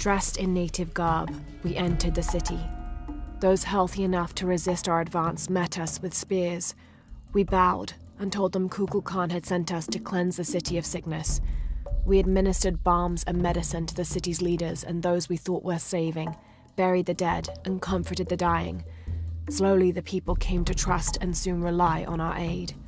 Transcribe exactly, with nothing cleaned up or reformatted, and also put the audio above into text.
Dressed in native garb, we entered the city. Those healthy enough to resist our advance met us with spears. We bowed and told them Kukulkan had sent us to cleanse the city of sickness. We administered balms and medicine to the city's leaders and those we thought worth saving, buried the dead, and comforted the dying. Slowly, the people came to trust and soon rely on our aid.